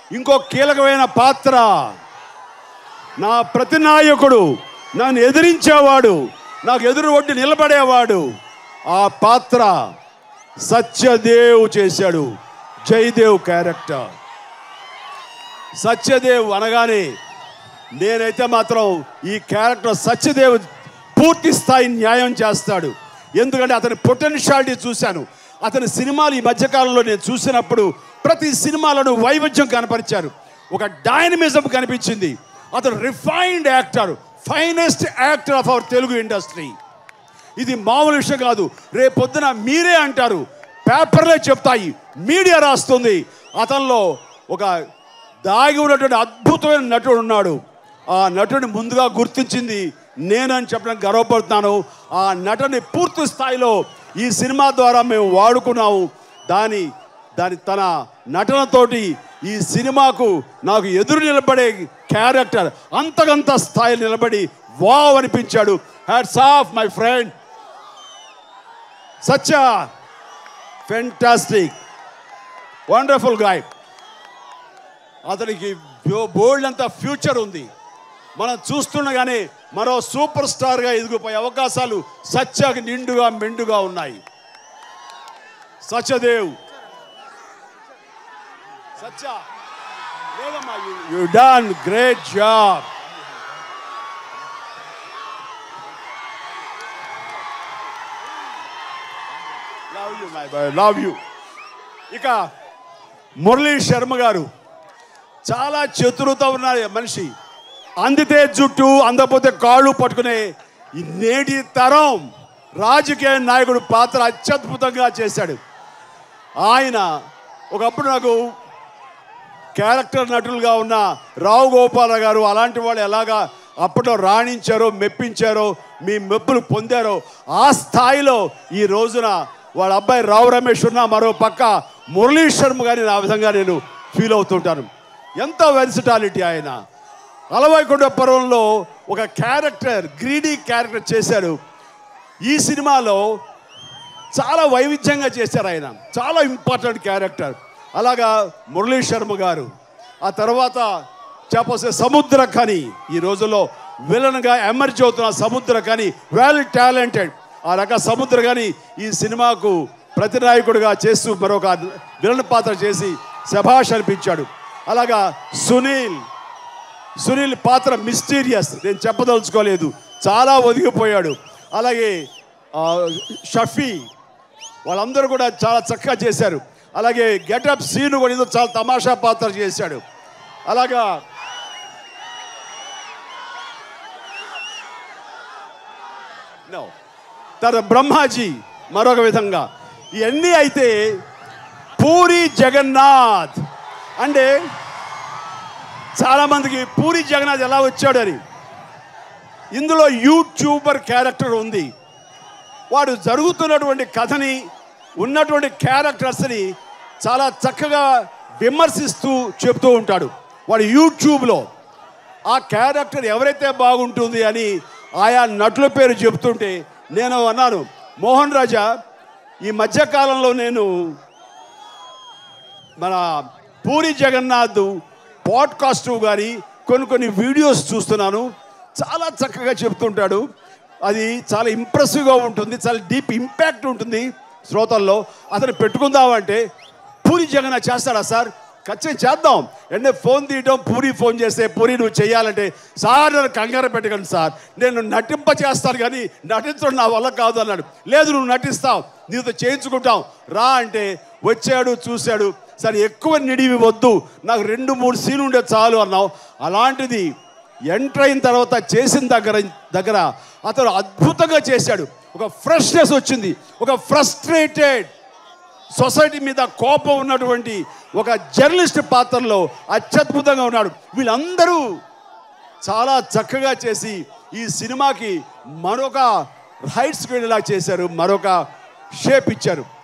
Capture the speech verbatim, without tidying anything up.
ఇంకో కీలకమైన పాత్ర, నా ప్రతినాయకుడు, నన్ను ఎదిరించేవాడు, నాకు ఎదురు ఒడ్డి నిలబడేవాడు. ఆ పాత్ర సత్యదేవ్ చేశాడు. జయదేవ్ క్యారెక్టర్. సత్యదేవ్ అనగానే నేనైతే మాత్రం ఈ క్యారెక్టర్ సత్యదేవ్ పూర్తి స్థాయి న్యాయం చేస్తాడు. ఎందుకంటే అతని పొటెన్షియాలిటీ చూశాను. అతని సినిమాలు ఈ మధ్యకాలంలో నేను చూసినప్పుడు ప్రతి సినిమాలను వైవిధ్యం కనపరిచారు. ఒక డైనమిజం కనిపించింది. అతను refined actor, finest actor of our Telugu industry. ఇది మామూలు విషయం కాదు. రేపొద్దున మీరే అంటారు, పేపర్లే చెప్తాయి, మీడియా రాస్తుంది, అతనిలో ఒక దాగి ఉన్నటువంటి అద్భుతమైన నటుడు ఉన్నాడు. ఆ నటుడిని ముందుగా గుర్తించింది నేనని చెప్పడానికి గర్వపడుతున్నాను. ఆ నటుని పూర్తి స్థాయిలో ఈ సినిమా ద్వారా మేము వాడుకున్నాము. దాని దాని తన నటనతోటి ఈ సినిమాకు నాకు ఎదురు నిలబడే క్యారెక్టర్ అంతకంత స్థాయిలో నిలబడి వావ్ అనిపించాడు. Hats off my friend such a fantastic wonderful guy. అతనికి బోల్డ్ అంత ఫ్యూచర్ ఉంది. మనం చూస్తుండగానే మరో సూపర్ స్టార్గా ఎదిగిపోయే అవకాశాలు సత్యకి నిండుగా మెండుగా ఉన్నాయి. Satyadev, Satya, you done great job. Love you my boy, love you. ఇక మురళీ శర్మ గారు చాలా చతురత ఉన్న మనిషి. అందితే జుట్టు, అందకపోతే కాళ్ళు పట్టుకునే నేటి తరం రాజకీయ నాయకుడు పాత్ర అత్యద్భుతంగా చేశాడు. ఆయన ఒకప్పుడు నాకు క్యారెక్టర్ నటులుగా ఉన్న రావు గోపాల గారు అలాంటి వాళ్ళు ఎలాగా అప్పట్లో రాణించారో, మెప్పించారో, మీ మెప్పులు పొందారో ఆ స్థాయిలో ఈ రోజున వాళ్ళ అబ్బాయి రావు రమేష్ ఉన్న మరో పక్క మురళీ శర్మ గారిని ఆ విధంగా నేను ఫీల్ అవుతుంటాను. ఎంత వెర్సిటాలిటీ ఆయన. అలవైకుండ పర్వంలో ఒక క్యారెక్టర్, గ్రీడీ క్యారెక్టర్ చేశారు. ఈ సినిమాలో చాలా వైవిధ్యంగా చేశారు ఆయన. చాలా ఇంపార్టెంట్ క్యారెక్టర్. అలాగా మురళీ శర్మ గారు. ఆ తర్వాత చెప్పొస్తే సముద్రఖని, ఈ రోజుల్లో విలన్గా ఎమర్జ్ అవుతున్న సముద్రఖని, వెల్ టాలెంటెడ్. ఆ రక సముద్రఖని ఈ సినిమాకు ప్రతినాయకుడిగా చేస్తూ మరొక విలన్ పాత్ర చేసి శభాష్ అనిపించాడు. అలాగా సునీల్, సునీల్ పాత్ర మిస్టీరియస్, నేను చెప్పదలుచుకోలేదు, చాలా ఒదిగిపోయాడు. అలాగే షఫీ, వాళ్ళందరూ కూడా చాలా చక్కగా చేశారు. అలాగే గెటప్ సీను కూడా ఏదో చాలా తమాషా పాత్ర చేశాడు. అలాగా నో తన బ్రహ్మాజీ మరొక విధంగా. ఇవన్నీ అయితే పూరి జగన్నాథ్ అంటే చాలామందికి పూరి జగన్నాథ్ ఎలా వచ్చాడని, ఇందులో యూట్యూబర్ క్యారెక్టర్ ఉంది. వాడు జరుగుతున్నటువంటి కథని, ఉన్నటువంటి క్యారెక్టర్స్ని చాలా చక్కగా విమర్శిస్తూ చెప్తూ ఉంటాడు. వాడు యూట్యూబ్లో ఆ క్యారెక్టర్ ఎవరైతే బాగుంటుంది అని ఆయా నటుల పేరు చెప్తుంటే నేను అన్నాను, మోహన్ రాజా, ఈ మధ్యకాలంలో నేను మన పూరి జగన్నాథ్ పాడ్కాస్ట్ కానీ కొన్ని కొన్ని వీడియోస్ చూస్తున్నాను. చాలా చక్కగా చెప్తుంటాడు. అది చాలా ఇంప్రెసివ్గా ఉంటుంది, చాలా డీప్ ఇంపాక్ట్ ఉంటుంది శ్రోతల్లో. అతను పెట్టుకుందామంటే పూరి జగన్నాథ్ చేస్తాడా సార్? ఖచ్చితంగా చేద్దాం. అంటే ఫోన్ తీయటం, పూరి ఫోన్ చేస్తే పూరి నువ్వు చేయాలంటే సార్ నన్ను కంగారు పెట్టకండి సార్, నేను నటింప చేస్తాను కానీ నటించడం నా వల్ల కాదు అన్నాడు. లేదు నువ్వు నటిస్తావు, నీతో చేయించుకుంటాం రా అంటే వచ్చాడు, చూశాడు. సరే ఎక్కువ నిడివి వద్దు, నాకు రెండు మూడు సీన్లు ఉండే చాలు అన్నావు. అలాంటిది ఎంటర్ అయిన తర్వాత చేసిన దగ్గర దగ్గర అతను అద్భుతంగా చేశాడు. ఒక ఫ్రెష్నెస్ వచ్చింది. ఒక ఫ్రస్ట్రేటెడ్ సొసైటీ మీద కోపం ఉన్నటువంటి ఒక జర్నలిస్ట్ పాత్రలో అత్యద్భుతంగా ఉన్నాడు. వీళ్ళందరూ చాలా చక్కగా చేసి ఈ సినిమాకి మరొక హైట్స్కి వెళ్ళేలా చేశారు, మరొక షేప్ ఇచ్చారు.